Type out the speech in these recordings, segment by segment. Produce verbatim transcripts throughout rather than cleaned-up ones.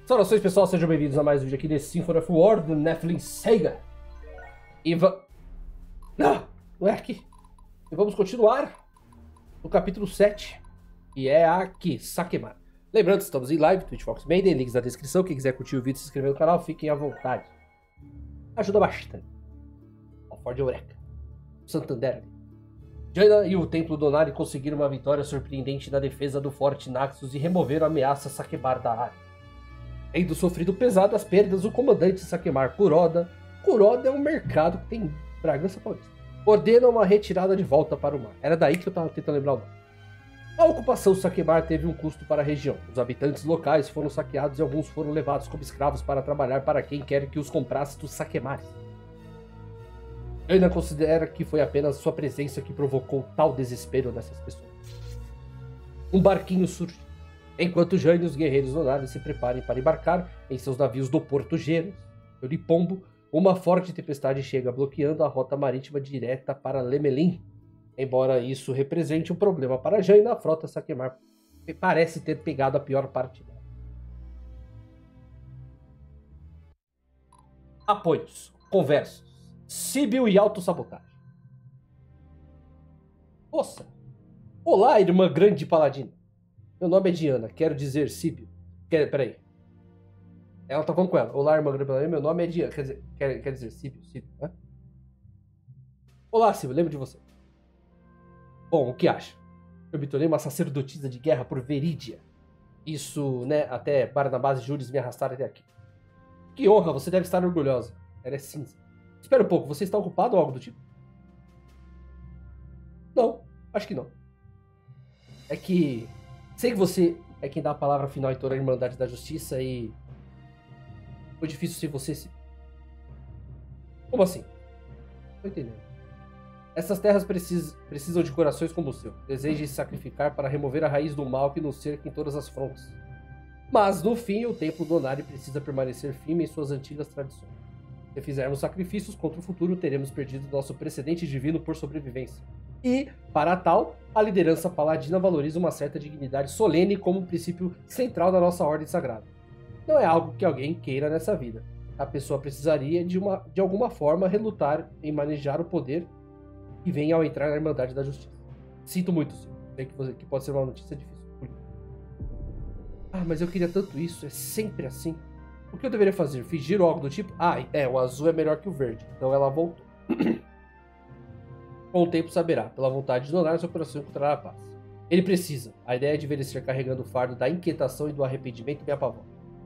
Saudações, pessoal, sejam bem-vindos a mais um vídeo aqui desse Symphony of War do Nephilim Sega. E va... Não, não é aqui. E vamos continuar no capítulo sete, que é aqui, Sakemar. Lembrando, estamos em live, Twitch Fox Maiden, links na descrição. Quem quiser curtir o vídeo e se inscrever no canal, fiquem à vontade. Ajuda bastante. Ó, Ford Eureka. Santander ali. Jaina e o Templo Donari conseguiram uma vitória surpreendente na defesa do Forte Naxos e removeram a ameaça Sakemar da área. Tendo sofrido pesadas perdas, o comandante Sakemar Kuroda, Kuroda é um mercado que tem Bragança Paulista, ordena uma retirada de volta para o mar. Era daí que eu estava tentando lembrar o nome. A ocupação Sakemar teve um custo para a região. Os habitantes locais foram saqueados e alguns foram levados como escravos para trabalhar para quem quer que os comprasse dos Sakemares. Jaina considera que foi apenas sua presença que provocou tal desespero dessas pessoas. Um barquinho surge. Enquanto Jaina e os guerreiros Donari se preparem para embarcar em seus navios do Porto Geros, Euripombo, uma forte tempestade chega bloqueando a rota marítima direta para Lemelin. Embora isso represente um problema para Jaina, a frota Sakemar parece ter pegado a pior parte dela. Apoios, conversos, Síbil e autossabotagem. Nossa! Olá, irmã grande paladina. Meu nome é Diana, quero dizer Síbil. Quer, peraí. Ela tá falando com ela. Olá, irmã grande paladina, meu nome é Diana. Quer dizer, quer, quer dizer Síbil, Síbil, né? Olá, Síbil, lembro de você. Bom, o que acha? Eu me tornei uma sacerdotisa de guerra por Verídia. Isso, né, até Barnabás e Júris me arrastaram até aqui. Que honra, você deve estar orgulhosa. Ela é cinza. Espera um pouco, você está ocupado ou algo do tipo? Não, acho que não. É que... sei que você é quem dá a palavra final em toda a Irmandade da Justiça e... foi difícil ser você, Síbil. Como assim? Não tô entendendo. Essas terras precis... precisam de corações como o seu. Desejem se sacrificar para remover a raiz do mal que nos cerca em todas as frontes. Mas, no fim, o Templo Donari precisa permanecer firme em suas antigas tradições. Se fizermos sacrifícios contra o futuro, teremos perdido nosso precedente divino por sobrevivência. E, para tal, a liderança paladina valoriza uma certa dignidade solene como um princípio central da nossa ordem sagrada. Não é algo que alguém queira nessa vida. A pessoa precisaria, de, uma, de alguma forma, relutar em manejar o poder que vem ao entrar na Irmandade da Justiça. Sinto muito, sim. Sei que, você, que pode ser uma notícia difícil. Ah, mas eu queria tanto isso. É sempre assim. O que eu deveria fazer? Fingir ou algo do tipo? Ah, é, o azul é melhor que o verde. Então ela voltou. Com o tempo saberá. Pela vontade de donar, seu coração encontrará a paz. Ele precisa. A ideia de ver ele ser carregando o fardo da inquietação e do arrependimento me apavora.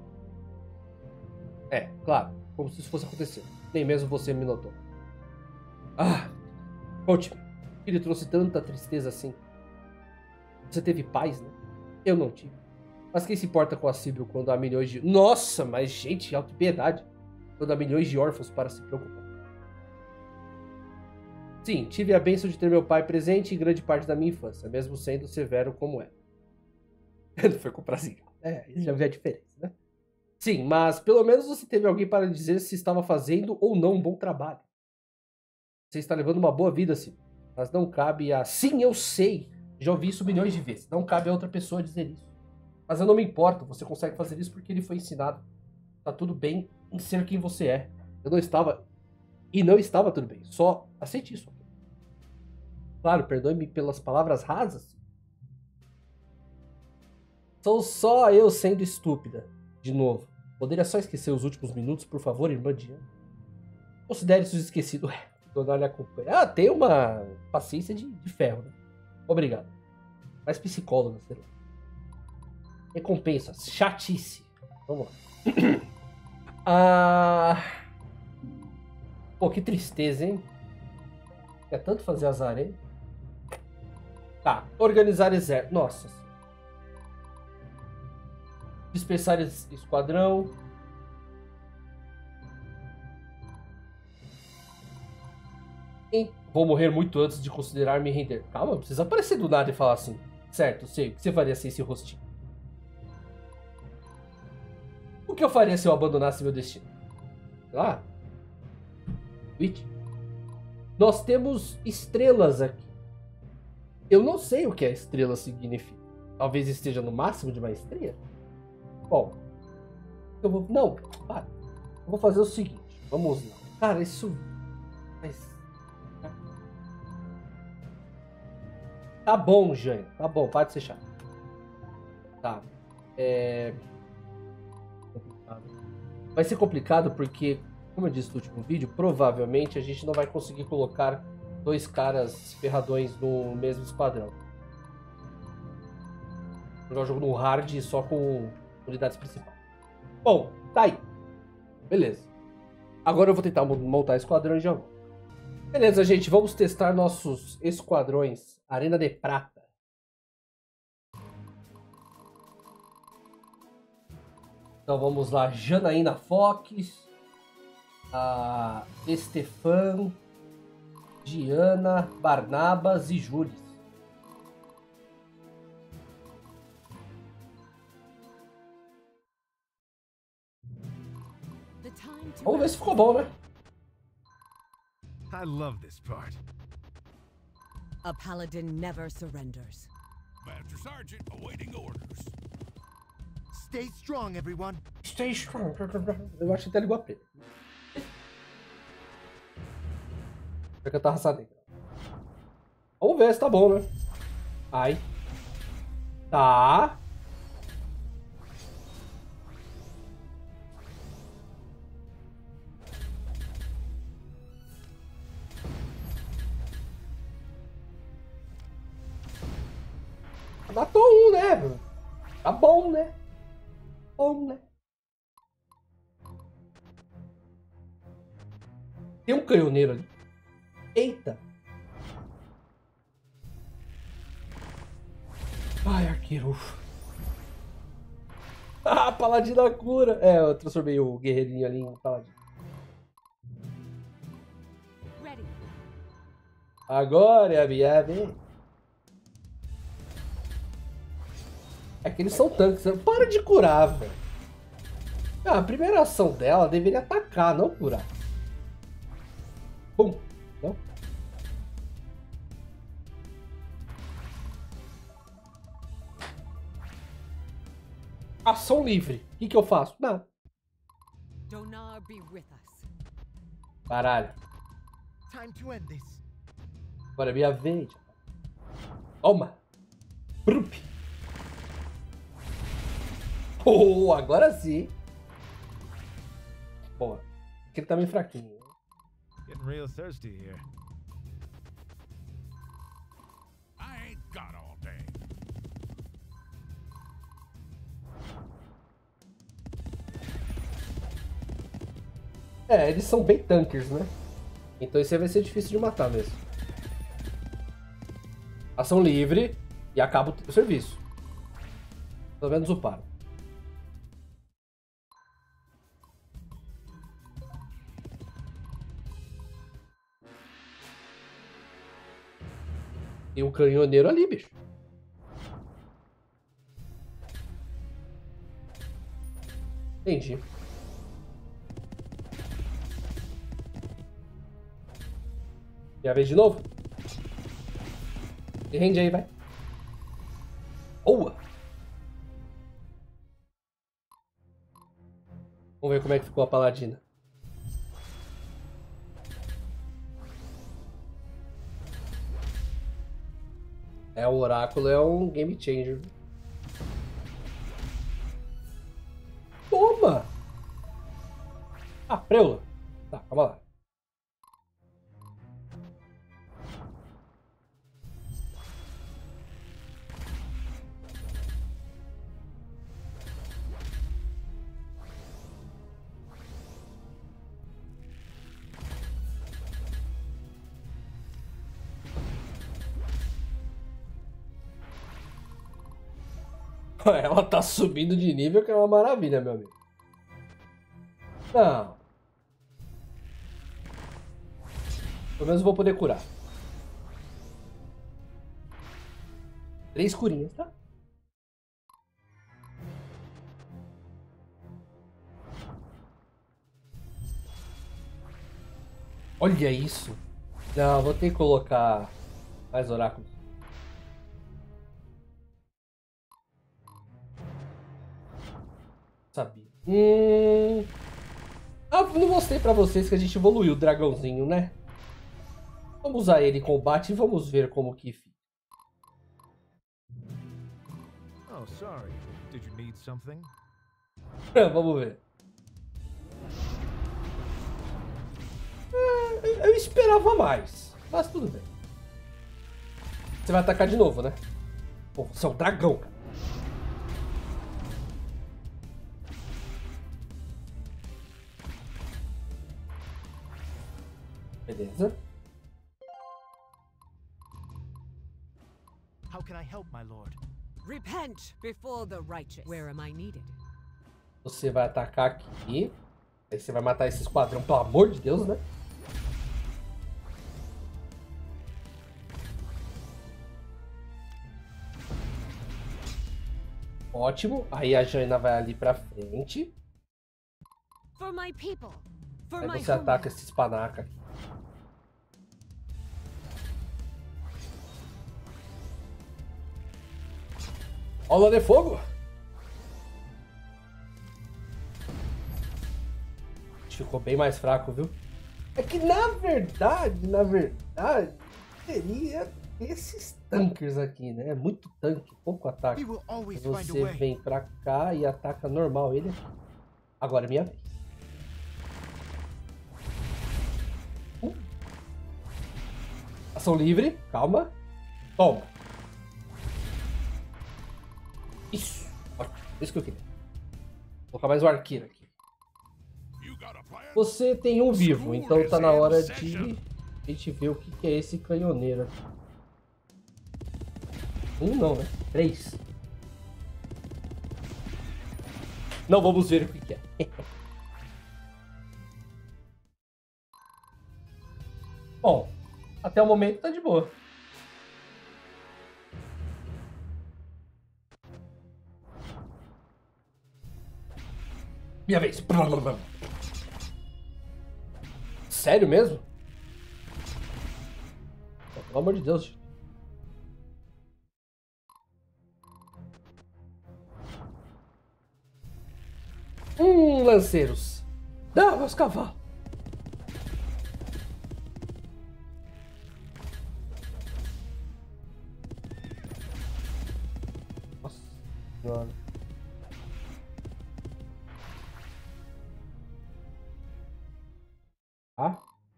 É, claro. Como se isso fosse acontecer. Nem mesmo você me notou. Ah, conte-me. O que lhe trouxe tanta tristeza assim? Você teve paz, né? Eu não tive. Mas quem se importa com a Síbil quando há milhões de... Nossa, mas gente, autopiedade. Quando há milhões de órfãos para se preocupar. Sim, tive a bênção de ter meu pai presente em grande parte da minha infância, mesmo sendo severo como é. Ele foi comprar cigarro. É, isso já vê a diferença, né? Sim, mas pelo menos você teve alguém para dizer se estava fazendo ou não um bom trabalho. Você está levando uma boa vida, Síbil. Mas não cabe a... Sim, eu sei. Já ouvi isso milhões de vezes. Não cabe a outra pessoa dizer isso. Mas eu não me importo, você consegue fazer isso porque ele foi ensinado. Tá tudo bem em ser quem você é. Eu não estava... E não estava tudo bem. Só aceite isso. Claro, perdoe-me pelas palavras rasas. Sou só eu sendo estúpida. De novo. Poderia só esquecer os últimos minutos, por favor, irmã Diana? Considere isso esquecido. Ué, dona lhe acompanha. Ah, tem uma paciência de, de ferro, né? Obrigado. Mais psicóloga, sei lá. Recompensa, chatice. Vamos lá. Ah... Pô, que tristeza, hein? Quer tanto fazer azar, hein? Tá, organizar exército. Nossa. Dispersar esquadrão. Hein? Vou morrer muito antes de considerar me render. Calma, não precisa aparecer do nada e falar assim. Certo, sei. O que você faria sem esse rostinho? O que eu faria se eu abandonasse meu destino? Sei lá. Twitch. Nós temos estrelas aqui. Eu não sei o que a estrela significa. Talvez esteja no máximo de maestria. Bom, Eu vou... Não, para. Eu vou fazer o seguinte. Vamos lá. Cara, isso... Tá bom, Jânio. Tá bom, para de ser chato. Tá. É... Vai ser complicado porque, como eu disse no último vídeo, provavelmente a gente não vai conseguir colocar dois caras ferradões no mesmo esquadrão. Jogar o jogo no hard só com unidades principais. Bom, tá aí. Beleza. Agora eu vou tentar montar esquadrões de algum. Beleza, gente. Vamos testar nossos esquadrões. Arena de Prata. Então vamos lá. Janaína Fox. A Estefan. Diana. Barnabas e Júlia. Vamos ver se ficou bom, né? I love this part. A paladin never surrenders. Master Sergeant awaiting orders. Stay strong, everyone. Stay strong. Eu acho que até ligou a P. Vai cantar raça negra. Vamos ver se tá bom, né? Ai. Tá. Matou um, né? Tá bom, né? Bom, né? Tem um canhoneiro ali. Eita! Ai, arqueiro. Ah, paladino da cura. É, eu transformei o guerreirinho ali em paladino. Agora é a minha vez. É que eles são tanques. Para de curar, velho. Ah, a primeira ação dela deveria atacar, não curar. Pum. Não? Ação livre. O que, que eu faço? Nada. Caralho. Agora é minha vez. Toma. Brup. Oh, agora sim. Boa. Ele tá meio fraquinho. Getting real thirsty here. I ain't got all day. É, eles são bem tankers, né? Então isso aí vai ser difícil de matar mesmo. Ação livre e acaba o serviço. Pelo menos o paro. Tem um canhoneiro ali, bicho. Entendi. Minha vez de novo? Se rende aí, vai. Boa! Vamos ver como é que ficou a paladina. É, o oráculo é um game changer. Toma! Ah, preula. Tá, calma lá. Ela tá subindo de nível, que é uma maravilha, meu amigo. Não. Pelo menos eu vou poder curar. Três curinhas, tá? Olha isso. Não, vou ter que colocar mais oráculos. Sabia. Hum... Ah, não mostrei pra vocês que a gente evoluiu o dragãozinho, né? Vamos usar ele em combate e vamos ver como que fica. Oh, sorry. Did you need something? Vamos ver. É, eu esperava mais, mas tudo bem. Você vai atacar de novo, né? Pô, você é um dragão, cara. Beleza. How can I help, my lord? Repent before the righteous. Where am I needed? Você vai atacar aqui. Aí você vai matar esse esquadrão, pelo amor de Deus, né? Ótimo. Aí a Jaina vai ali pra frente. For my people. For Aí my você ataca esse espanaca aqui. Aula de fogo. Ficou bem mais fraco, viu? É que na verdade, na verdade, seria esses tankers aqui, né? É muito tanque, pouco ataque. We will always find a Você way. vem pra cá e ataca normal ele aqui. Agora é minha vez. Uh. Ação livre, calma. Toma. Isso. Ótimo. Isso que eu queria. Vou colocar mais um arqueiro aqui. Você tem um vivo, então tá na hora de a gente ver o que que é esse canhoneiro aqui. Um não, né? Três. Não, vamos ver o que que é. Bom, até o momento tá de boa. Minha vez. Sério mesmo? Pelo amor de Deus. Hum, lanceiros. Dá, meus cavalos. Nossa senhora. Ah?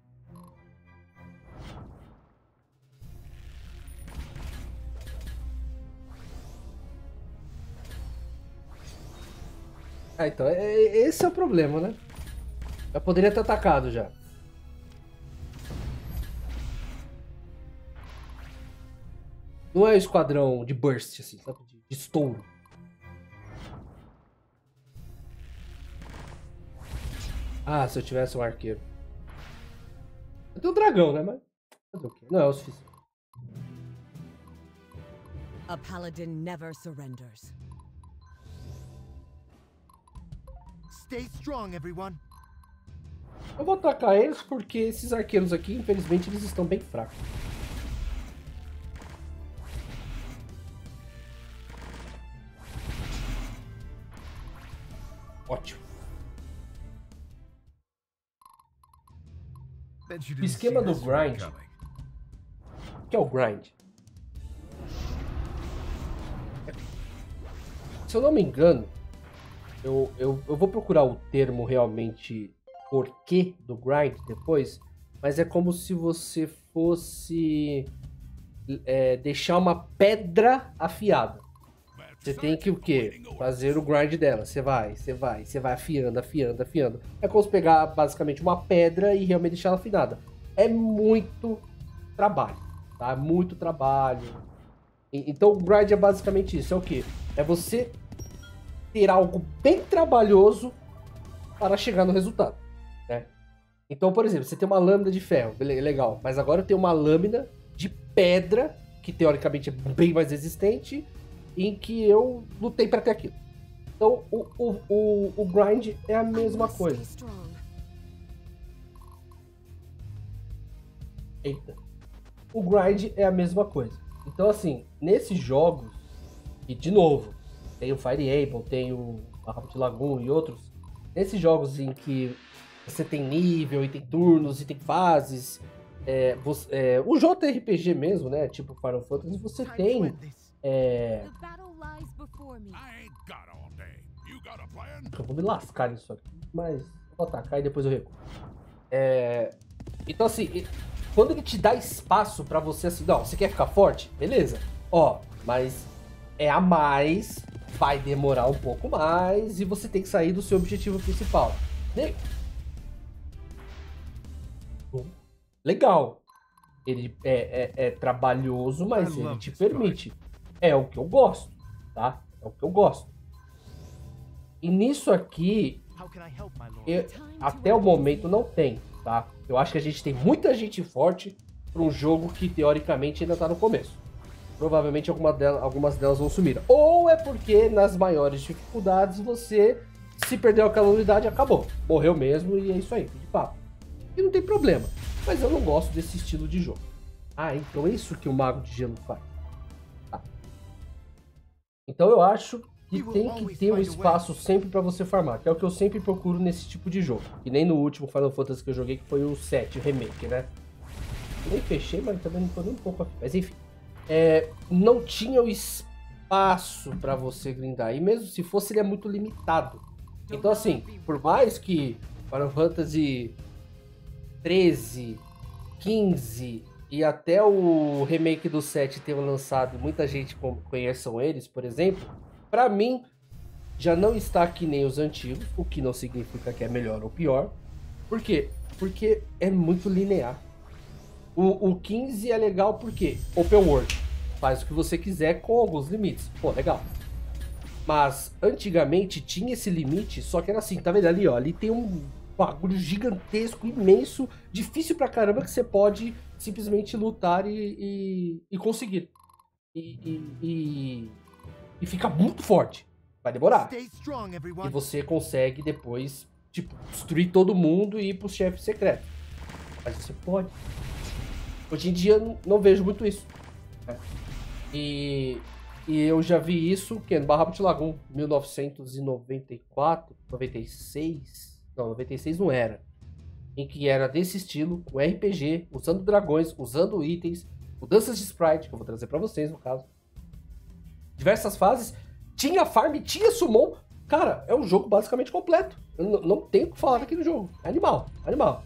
Ah, então, é, esse é o problema, né? Eu poderia ter atacado já. Não é o esquadrão de burst, assim, sabe? De, de estouro. Ah, se eu tivesse um arqueiro. Eu tenho um dragão, né? Mas fazer o quê? Não é o suficiente. A paladin never surrenders. Stay strong, everyone. Eu vou atacar eles porque esses arqueiros aqui, infelizmente, eles estão bem fracos. Ótimo. O esquema do grind. O que é o grind? Se eu não me engano, eu, eu, eu vou procurar o termo realmente porquê do grind depois, mas é como se você fosse é, deixar uma pedra afiada. Você tem que o quê? Fazer o grind dela. Você vai, você vai, você vai afiando, afiando, afiando. É como se pegar basicamente uma pedra e realmente deixar ela afinada. É muito trabalho, tá? Muito trabalho. Então o grind é basicamente isso. É o quê? É você ter algo bem trabalhoso para chegar no resultado, né? Então, por exemplo, você tem uma lâmina de ferro, legal. Mas agora eu tenho uma lâmina de pedra, que teoricamente é bem mais resistente, em que eu lutei para ter aquilo. Então, o, o, o, o grind é a mesma coisa. Eita. O grind é a mesma coisa. Então, assim, nesses jogos, e de novo, tem o Fire Emblem, tem o Rabbit Lagoon e outros, nesses jogos em que você tem nível, e tem turnos, e tem fases, é, você, é, o J R P G mesmo, né? Tipo Final Fantasy, você tem. É... The battle lies before me. I ain't got all day. You got a plan? Eu vou me lascar nisso aqui, mas vou atacar e depois eu recuo. É... Então, assim, e- quando ele te dá espaço pra você, assim, não, você quer ficar forte? Beleza. Ó, mas é a mais, vai demorar um pouco mais e você tem que sair do seu objetivo principal. Ne- Legal. Ele é, é- é trabalhoso, mas I ele love te this permite. É o que eu gosto, tá? É o que eu gosto. E nisso aqui, How can I help, my lord? eu- até o momento não tem, tá? Eu acho que a gente tem muita gente forte para um jogo que teoricamente ainda tá no começo. Provavelmente alguma delas, algumas delas vão sumir. Ou é porque nas maiores dificuldades você se perdeu aquela unidade, acabou. Morreu mesmo e é isso aí, de papo. E não tem problema. Mas eu não gosto desse estilo de jogo. Ah, então é isso que o Mago de Gelo faz. Tá. Então eu acho que tem que ter um espaço sempre pra você farmar, que é o que eu sempre procuro nesse tipo de jogo. E nem no último Final Fantasy que eu joguei, que foi o sete, o remake, né? Nem fechei, mas também não tô nem um pouco afim. Mas enfim. É, não tinha o espaço pra você grindar. E mesmo se fosse, ele é muito limitado. Então assim, por mais que Final Fantasy treze, quinze e até o remake do sete tenham lançado, muita gente com- conheçam eles, por exemplo, pra mim já não está que nem os antigos, o que não significa que é melhor ou pior. Por quê? Porque é muito linear. O, o quinze é legal porque Open World, faz o que você quiser com alguns limites. Pô, legal. Mas antigamente tinha esse limite, só que era assim, tá vendo ali, ó, ali tem um bagulho gigantesco, imenso, difícil pra caramba que você pode simplesmente lutar e, e, e conseguir. E, e, e, e fica muito forte. Vai demorar. Stay strong, E everyone. você consegue depois, tipo, destruir todo mundo e ir pro chefe secreto. Mas você pode. Hoje em dia não, não vejo muito isso. Né? E, e eu já vi isso que no Barra de Lagoon, mil novecentos e noventa e quatro, noventa e seis. Não, noventa e seis não era. Em que era desse estilo, com R P G, usando dragões, usando itens, mudanças de sprite, que eu vou trazer pra vocês no caso. Diversas fases. Tinha farm, tinha summon. Cara, é um jogo basicamente completo. Eu não, não tenho o que falar daquele jogo. É animal, animal.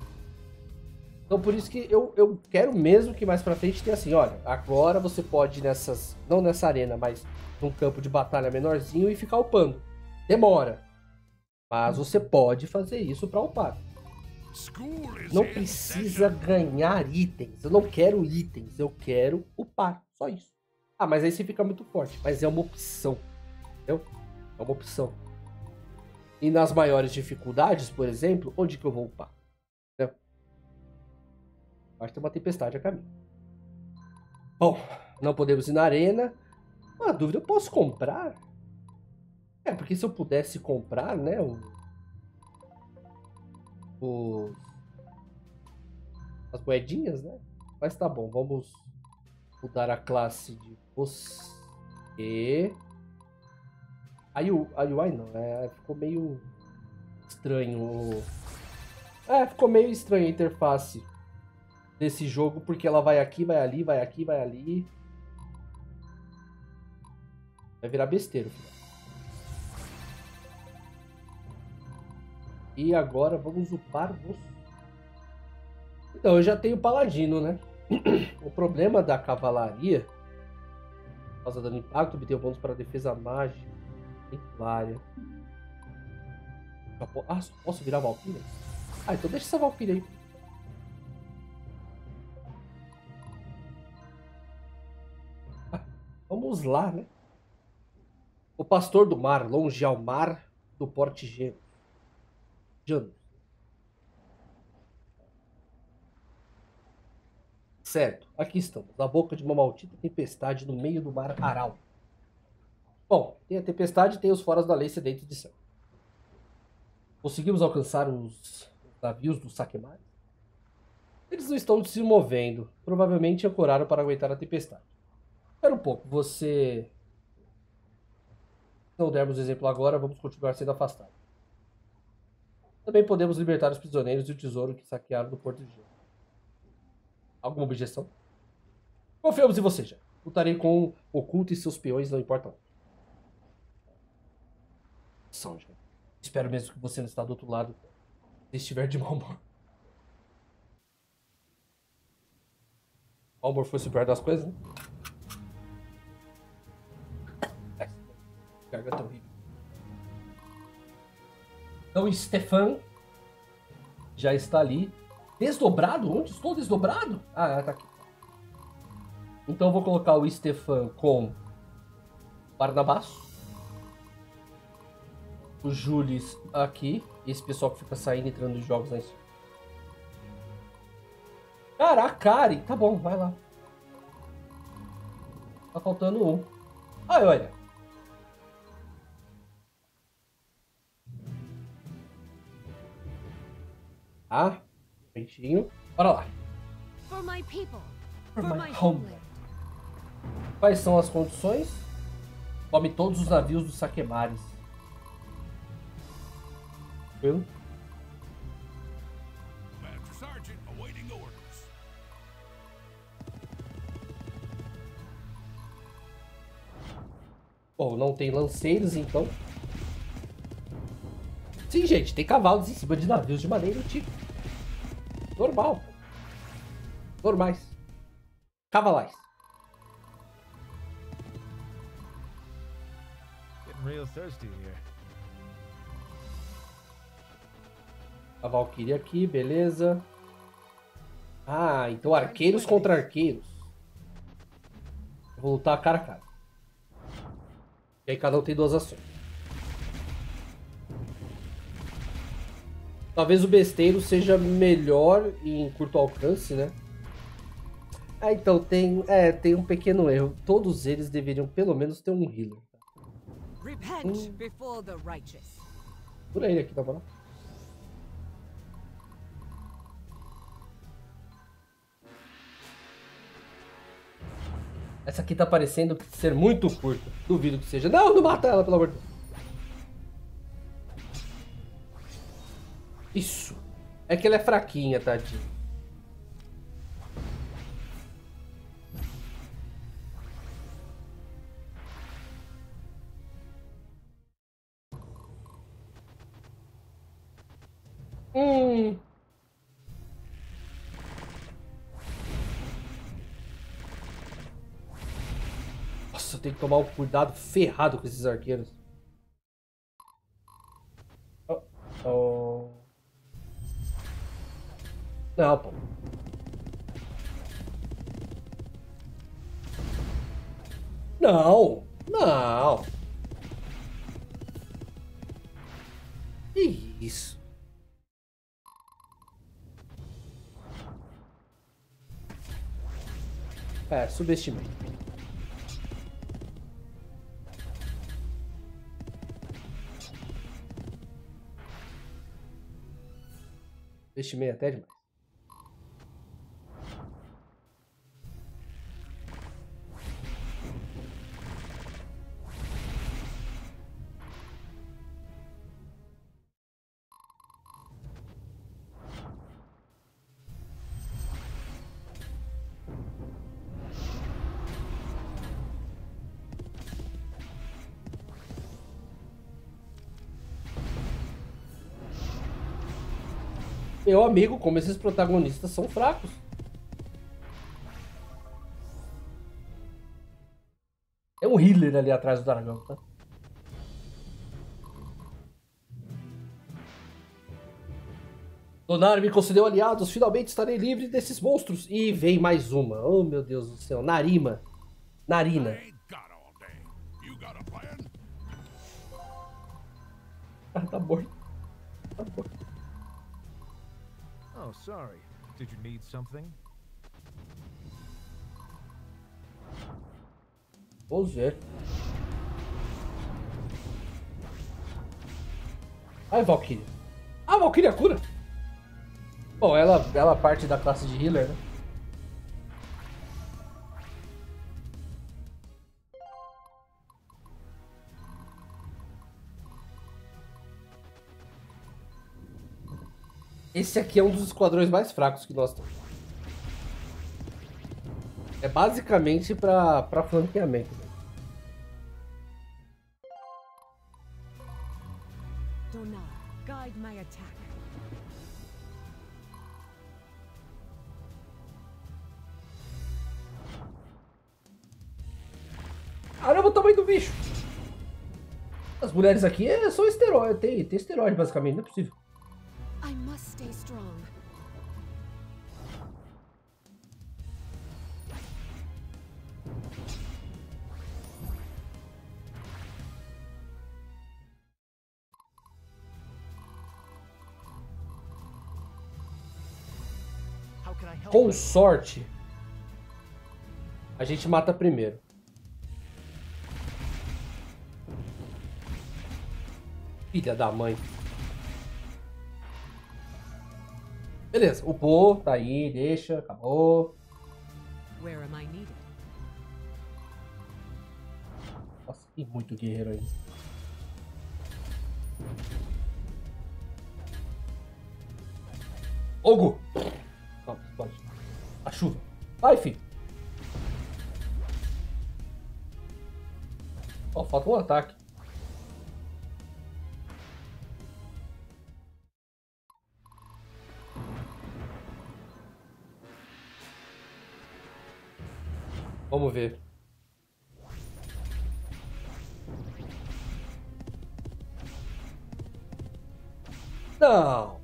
Então por isso que eu, eu quero mesmo que mais pra frente tenha assim, olha, agora você pode ir nessas, não nessa arena, mas num campo de batalha menorzinho e ficar upando. Demora. Mas você pode fazer isso pra upar. School is Não in precisa session. ganhar itens. Eu não quero itens, eu quero upar. Só isso. Ah, mas aí você fica muito forte. Mas é uma opção. Entendeu? É uma opção. E nas maiores dificuldades, por exemplo, onde que eu vou upar? Entendeu? Acho que tem uma tempestade a caminho. Bom, não podemos ir na arena. Uma dúvida, eu posso comprar? É, porque se eu pudesse comprar, né, o... os... as moedinhas, né? Mas tá bom, vamos mudar a classe de você. A U I, a U I não, é, ficou meio estranho. o- É, ficou meio estranho a interface desse jogo, porque ela vai aqui, vai ali, vai aqui, vai ali. Vai virar besteira, filho. E agora vamos upar os... Então, eu já tenho paladino, né? O problema da cavalaria, causa dano impacto, obter bônus para defesa mágica, templária. Já po- Ah, só posso virar Valkyria? Ah, então deixa essa Valkyria aí. Ah, vamos lá, né? O pastor do mar, longe ao mar do porte gelo. Jano. Certo, aqui estamos, na boca de uma maldita tempestade no meio do mar Aral. Bom, tem a tempestade e tem os foras da lei sedentes de céu. Conseguimos alcançar os navios do Sakemari? Eles não estão se movendo, provavelmente ancoraram para aguentar a tempestade. Espera um pouco, você... Se não dermos exemplo agora, vamos continuar sendo afastados. Também podemos libertar os prisioneiros e o tesouro que saquearam do Porto de Gelo. Alguma objeção? Confiamos em você, já. Lutarei com o oculto e seus peões, não importa onde. São, já. Espero mesmo que você não está do outro lado se estiver de mau humor. Mau humor fosse o pior das coisas, né? É, garganta horrível. Então, Stefan já está ali. Desdobrado? Onde estou desdobrado? Ah, tá aqui. Então eu vou colocar o Stefan com Barnabás. O Jules aqui. Esse pessoal que fica saindo e entrando nos jogos lá em cima. Cara, a Kari. Tá bom, vai lá. Tá faltando um. Ai, olha. Ah, peitinho. Bora lá. For my people. For For my my homeland. homeland. Quais são as condições? Tome todos os navios dos Saquemares. Viu? Master Sergeant awaiting orders. Bom, não tem lanceiros, então. Sim, gente, tem cavalos em cima de navios de maneira antiga. Normal. Normais. Cavalais. Getting real thirsty here. A Valkyrie aqui, beleza. Ah, então arqueiros contra arqueiros. Eu vou lutar cara a cara. E aí cada um tem duas ações. Talvez o besteiro seja melhor em curto alcance, né? Ah, então tem, é, tem um pequeno erro. Todos eles deveriam pelo menos ter um healer. Repent before the righteous. Por aí aqui, tá bom? Essa aqui tá parecendo ser muito curta. Duvido que seja. Não, não mata ela, pelo amor de Deus. Isso. É que ela é fraquinha, tadinha. Hum. Nossa, eu tenho que tomar um cuidado ferrado com esses arqueiros. Oh, oh. Não, pô. Não, não. Que isso? É, subestimei. Subestimei até demais. Meu amigo, como esses protagonistas são fracos. É um healer ali atrás do dragão, tá? Donar me concedeu aliados, finalmente estarei livre desses monstros. E vem mais uma. Oh, meu Deus do céu. Narima. Narina. I ain't got all day. You got a plan? Ah, tá morto. Tá morto. Oh, sorry. Did you need something? Vamos ver. Ai, Valkyria. Ah, Valkyria cura. Bom, ela, ela parte da classe de healer, né? Esse aqui é um dos esquadrões mais fracos que nós temos. É basicamente pra, pra flanqueamento. Donar, guide my attack. Caramba, o tamanho do bicho! As mulheres aqui é só esteroide, tem, tem esteroide basicamente, não é possível. I must stay strong. How can I help? Com sorte, a gente mata primeiro. Filha da mãe. Beleza, o Pô tá aí, deixa, acabou. Where am I needed? Nossa, tem muito guerreiro aí. Ogo! Calma, pode. A chuva. Vai, filho. Ó, falta um ataque. Vamos ver. Não.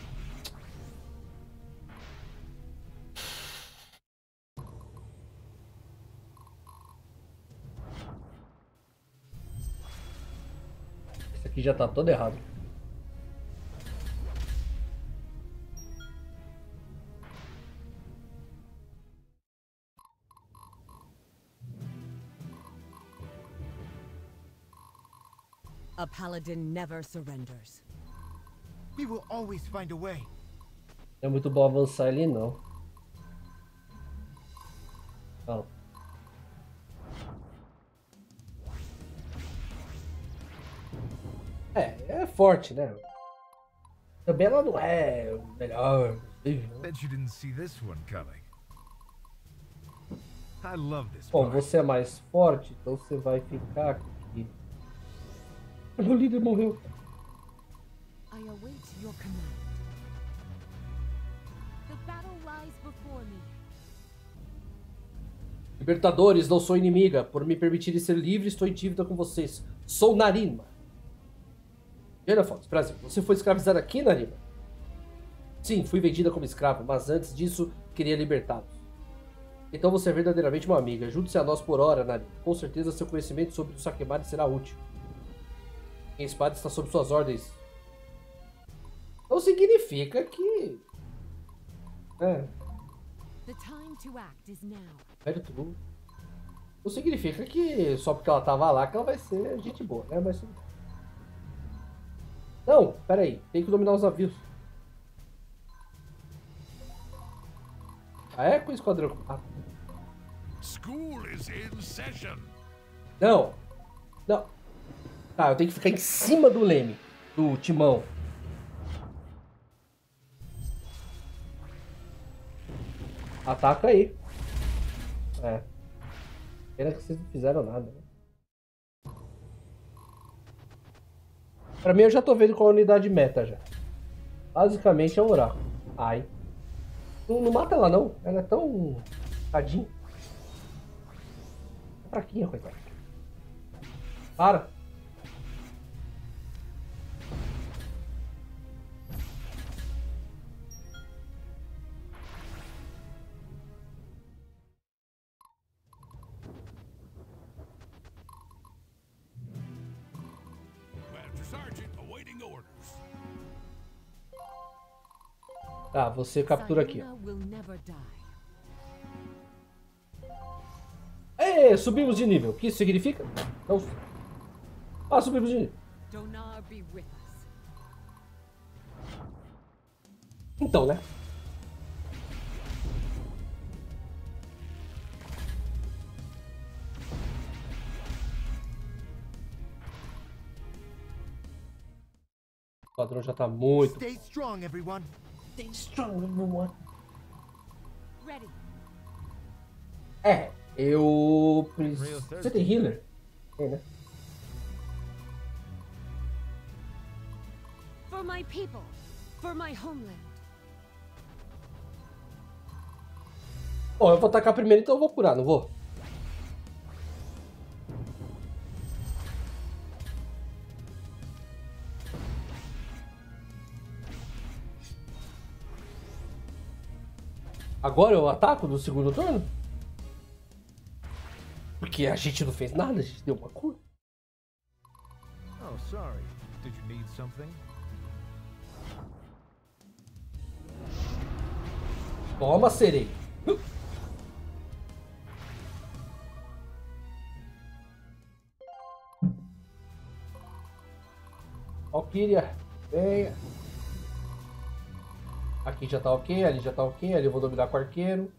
Esse aqui já tá todo errado. A paladin never surrenders. We will always find a way. Não é muito bom avançar ali, não. Não. É, é forte, né? Também ela não é o melhor. Bet you didn't see this one coming. I love this Bom, part. você é mais forte, então você vai ficar aqui. Meu líder morreu. I await your command. The battle lies before me. Libertadores, não sou inimiga. Por me permitirem ser livre, estou em dívida com vocês. Sou Narima. Fox, Brasil. Você foi escravizada aqui, Narima? Sim, fui vendida como escrava, mas antes disso, queria libertá-los. Então você é verdadeiramente uma amiga. Junte-se a nós por hora, Narima. Com certeza seu conhecimento sobre o Sakemari será útil. Minha espada está sob suas ordens. Não significa que... É. The time to act is now. Velho tudo. Não significa que só porque ela tava lá que ela vai ser gente boa, né? Mas... Não, pera aí. Tem que dominar os navios. Ah, é com o esquadrão. Ah. School is in session. Não. Não. Tá, eu tenho que ficar em cima do leme. Do timão. Ataca aí. É. Pena que vocês não fizeram nada. Né? Pra mim eu já tô vendo qual a unidade meta já. Basicamente é o oráculo. Ai. Não, não mata ela não. Ela é tão... Tadinha. É fraquinha, coitada. Para. Master Sergeant awaiting orders. Tá, você captura aqui. Sayuna will never die. Ê, subimos de nível. O que isso significa? Não. Ah, subimos de nível. Donar be with us. Então, né? O padrão já tá muito... Stay strong, everyone. stay strong, everyone. Ready. É, eu preciso... Você tem healer? Tem, né? For my people, for my homeland. Bom, eu vou atacar primeiro, então eu vou curar, não vou? Agora eu ataco no segundo turno? Porque a gente não fez nada, a gente deu uma cura. Oh, sorry. Did you need something? Toma, sereia. Valkyria, venha. Aqui já tá ok, ali já tá ok, ali eu vou dominar com o arqueiro.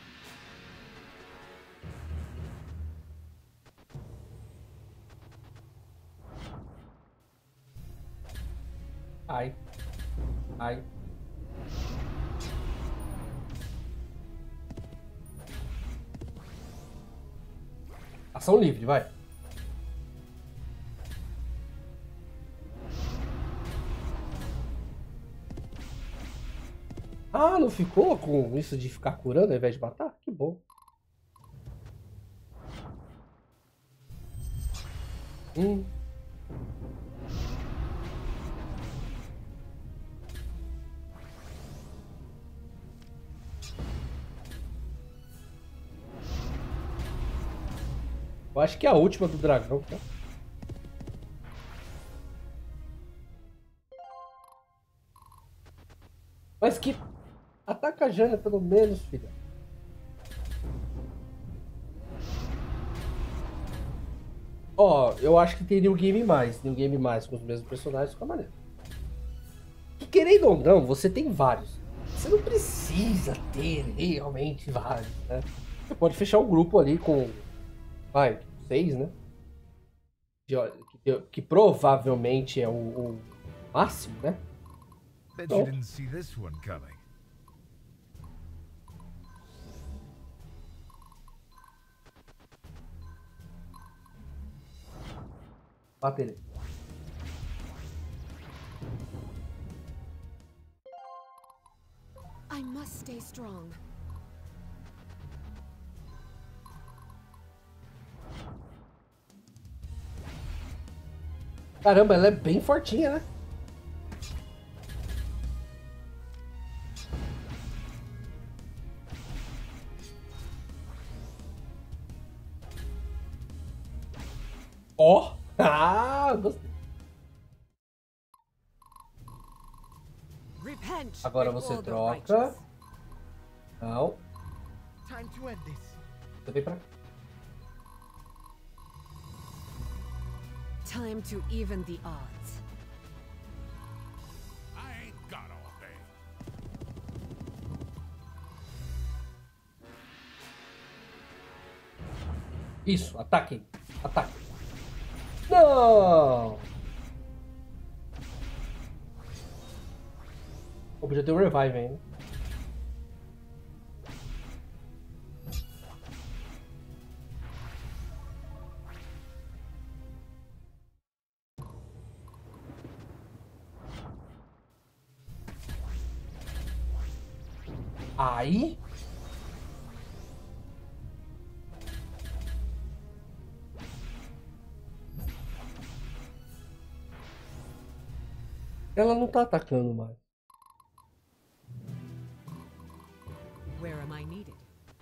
Ai. Ai. Ação livre, vai. Ah, não ficou com isso de ficar curando ao invés de matar? Que bom. Hum. Eu acho que é a última do dragão, tá? Mas que... Ataca a Jana pelo menos, filha. Ó, eu acho que tem New Game mais. New Game mais com os mesmos personagens fica maneiro. E querendo ou não, você tem vários. Você não precisa ter realmente vários, né? Você pode fechar um grupo ali com... Vai, seis, né? De, que, que provavelmente é o, o máximo, né? Bet you didn't see this one coming. Bate ele. I must stay strong. Caramba, ela é bem fortinha, né? Ó! Oh. Ah, gostei. Repent. Agora você before the troca. righteous. Não. Time to end this. Você vem pra cá. Time to even the odds. I ain't got all day. Isso, ataquem. Ataque. Não! Eu podia ter um revive ainda. Aí... Ela não tá atacando mais. Where am I needed?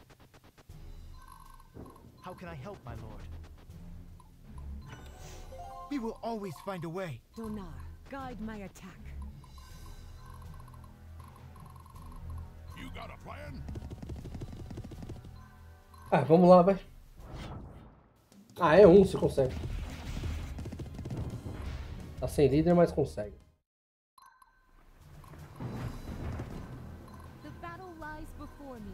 How can I help, my lord? We will always find a way. Donar, guide my attack. You got a plan? Ah, vamos lá, vai. Ah, é um, você consegue. Tá sem líder, mas consegue. The battle lies before me.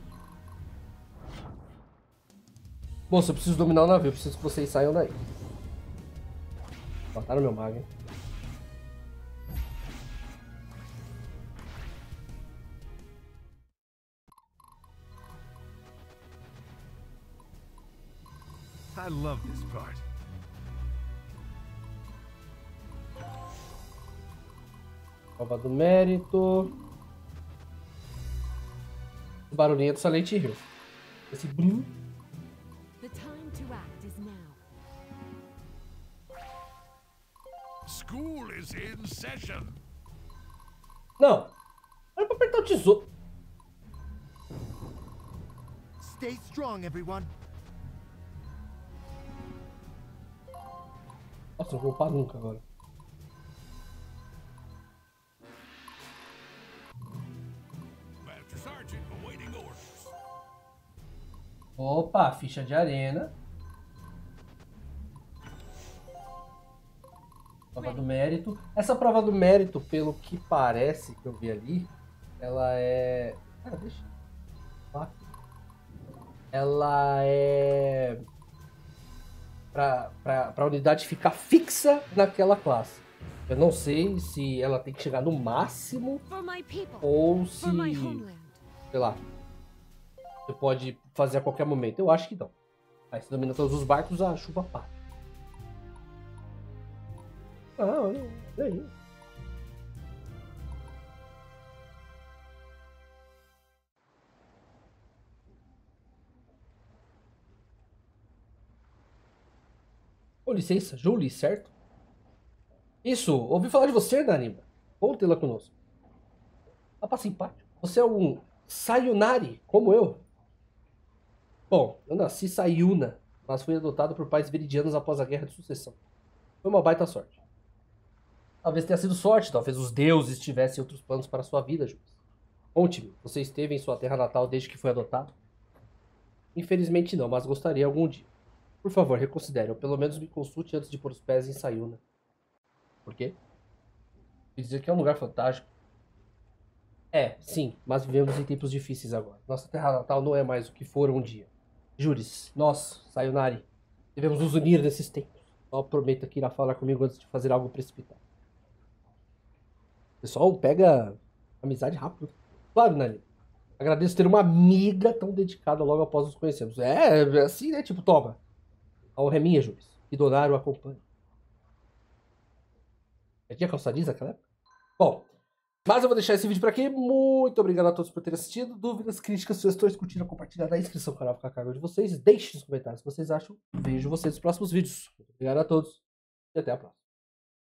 Moça, eu preciso dominar o navio. Eu preciso que vocês saiam daí. Mataram meu mago, hein? I love this part. Prova do mérito. O barulhinho do Silent Hill. Esse brum. The time to act is now. School is in session. Não. Era pra apertar o tesouro. Stay strong, everyone. Nossa, não vou upar nunca agora. Master Sergeant awaiting orders. Opa, ficha de arena. Prova do mérito. Essa prova do mérito, pelo que parece que eu vi ali, ela é... Ah, deixa. Ah. Ela é... Pra, pra, pra unidade ficar fixa naquela classe. Eu não sei se ela tem que chegar no máximo For my people. ou se... For my homeland. Sei lá. Você pode fazer a qualquer momento. Eu acho que não. Aí se domina todos os barcos, a chuva para. Ah, olha aí. Com licença, Julie, certo? Isso, ouvi falar de você, Nanima. Bom tê-la conosco. Rapaz simpático. Você é um Sayonari, como eu. Bom, eu nasci Sayuna, mas fui adotado por pais veridianos após a Guerra de Sucessão. Foi uma baita sorte. Talvez tenha sido sorte, talvez os deuses tivessem outros planos para a sua vida, Jules. Conte-me, você esteve em sua terra natal desde que foi adotado? Infelizmente não, mas gostaria algum dia. Por favor, reconsidere, ou pelo menos me consulte antes de pôr os pés em Sayuna. Por quê? Quer dizer que é um lugar fantástico. É, sim, mas vivemos em tempos difíceis agora. Nossa terra natal não é mais o que for um dia. Jures, nós, Sayonari, devemos nos unir nesses tempos. Só prometa que irá falar comigo antes de fazer algo precipitado. Pessoal, pega amizade rápido. Claro, Nani. Agradeço ter uma amiga tão dedicada logo após nos conhecermos. É, é assim, né? Tipo, toma. A honra é minha, Jules. Que Donaru acompanhe. Já tinha calçadinhos naquela época? Bom, mas eu vou deixar esse vídeo por aqui. Muito obrigado a todos por terem assistido. Dúvidas, críticas, sugestões, curtiram, compartilhar, da inscrição no canal, ficar a cargo de vocês. Deixem nos comentários o que vocês acham. Vejo vocês nos próximos vídeos. Muito obrigado a todos e até a próxima.